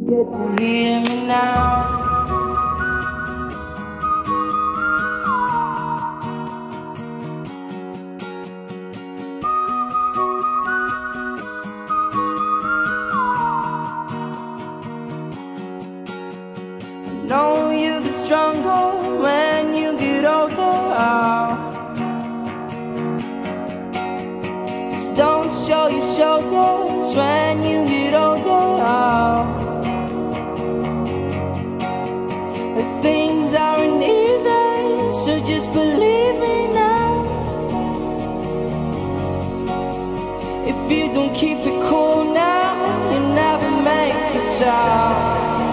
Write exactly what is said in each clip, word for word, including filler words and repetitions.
get to hear me now. Know you get stronger when you get older. Just don't show your shoulders when you get older. Things aren't easy, so just believe me now. If you don't keep it cool now, you never make a sound.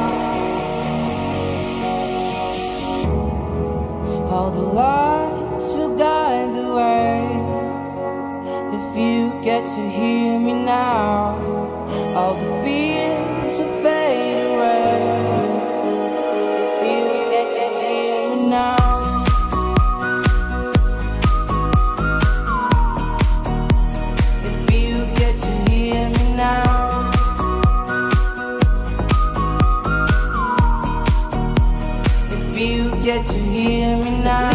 All the lights will guide the way. If you get to hear me now, all the fears will fade away. If you get to hear me now. If you get to hear me now. If you get to hear me now.